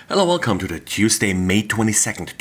Hello, welcome to the Tuesday, May 22nd,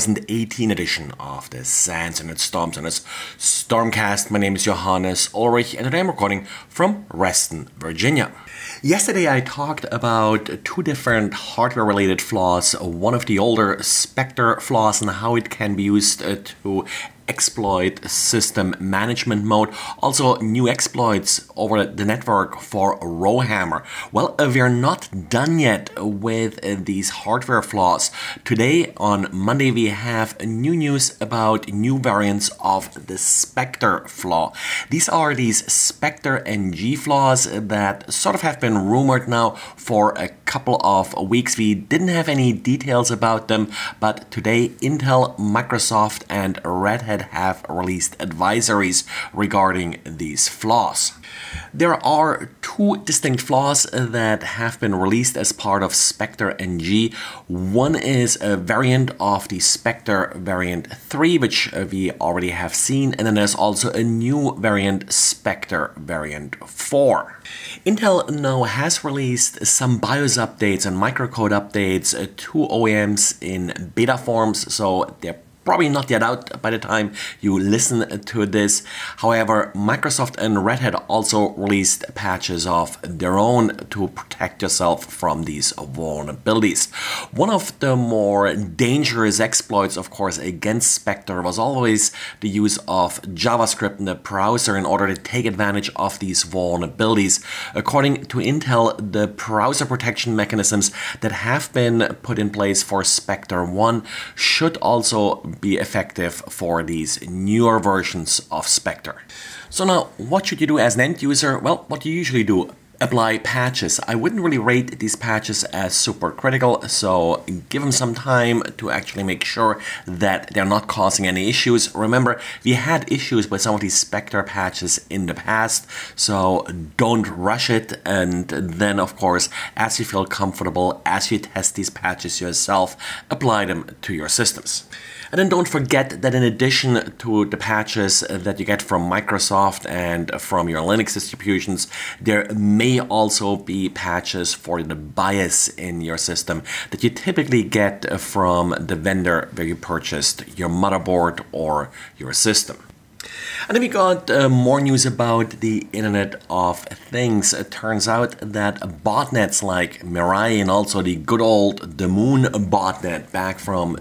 2018 edition of the SANS and Storms and Stormcast. My name is Johannes Ulrich and today I'm recording from Reston, Virginia. Yesterday I talked about two different hardware-related flaws, one of the older Spectre flaws and how it can be used to exploit system management mode. Also new exploits over the network for Rowhammer. Well, we're not done yet with these hardware flaws. Today on Monday we have new news about new variants of the Spectre flaw. These are these Spectre NG flaws that sort of have been rumored now for a couple of weeks. We didn't have any details about them, but today Intel, Microsoft and Red Hat have released advisories regarding these flaws. There are two distinct flaws that have been released as part of Spectre NG. One is a variant of the Spectre variant 3, which we already have seen, and then there's also a new variant, Spectre variant 4. Intel now has released some BIOS updates and microcode updates to OEMs in beta forms, so they're probably not yet out by the time you listen to this. However, Microsoft and Red Hat also released patches of their own to protect yourself from these vulnerabilities. One of the more dangerous exploits, of course, against Spectre was always the use of JavaScript in the browser in order to take advantage of these vulnerabilities. According to Intel, the browser protection mechanisms that have been put in place for Spectre 1 should also be effective for these newer versions of Spectre. So now, what should you do as an end user? Well, what you usually do: apply patches. I wouldn't really rate these patches as super critical, so give them some time to actually make sure that they're not causing any issues. Remember, we had issues with some of these Spectre patches in the past, so don't rush it. And then, of course, as you feel comfortable, as you test these patches yourself, apply them to your systems. And then don't forget that in addition to the patches that you get from Microsoft and from your Linux distributions, there may also be patches for the BIOS in your system that you typically get from the vendor where you purchased your motherboard or your system. And then we got more news about the Internet of Things. It turns out that botnets like Mirai and also the good old Daemon botnet back from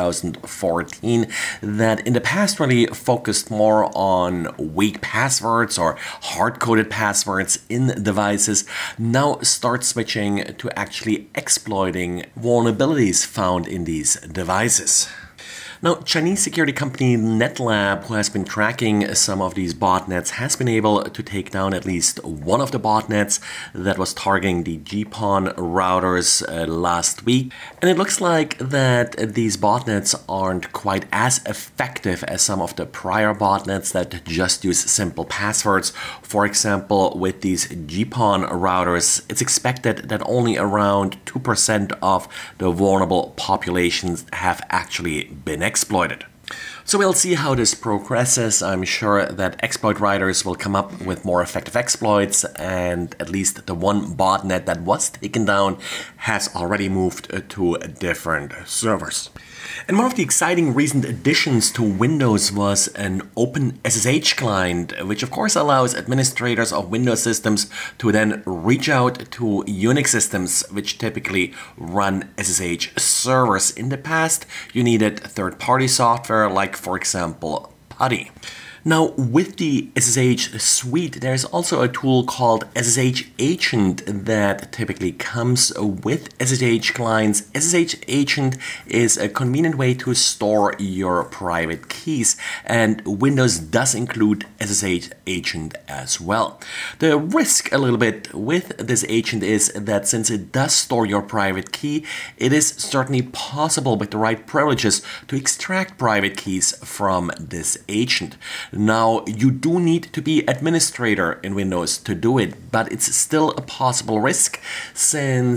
2014 that in the past really focused more on weak passwords or hard-coded passwords in devices now start switching to actually exploiting vulnerabilities found in these devices. Now, Chinese security company NetLab, who has been tracking some of these botnets, has been able to take down at least one of the botnets that was targeting the GPON routers last week. And it looks like that these botnets aren't quite as effective as some of the prior botnets that just use simple passwords. For example, with these GPON routers, it's expected that only around 2% of the vulnerable populations have actually been exploited. So we'll see how this progresses. I'm sure that exploit writers will come up with more effective exploits, and at least the one botnet that was taken down has already moved to different servers. And one of the exciting recent additions to Windows was an Open SSH client, which of course allows administrators of Windows systems to then reach out to Unix systems, which typically run SSH servers. In the past, you needed third-party software like, for example, PuTTY. Now, with the SSH suite, there's also a tool called SSH Agent that typically comes with SSH clients. SSH Agent is a convenient way to store your private keys, and Windows does include SSH Agent as well. The risk a little bit with this agent is that since it does store your private key, it is certainly possible with the right privileges to extract private keys from this agent. Now, you do need to be administrator in Windows to do it, but it's still a possible risk since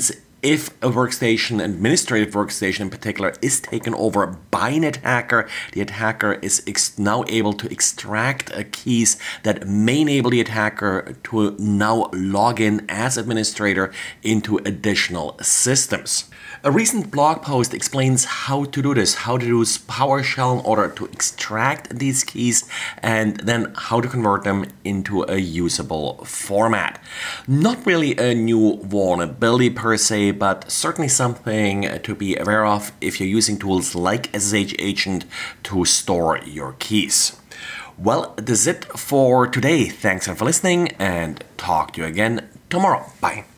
if a workstation, an administrative workstation in particular, is taken over by an attacker, the attacker is now able to extract keys that may enable the attacker to now log in as administrator into additional systems. A recent blog post explains how to do this, how to use PowerShell in order to extract these keys and then how to convert them into a usable format. Not really a new vulnerability per se, but certainly something to be aware of if you're using tools like SSH Agent to store your keys. Well, this is it for today. Thanks for listening and talk to you again tomorrow. Bye.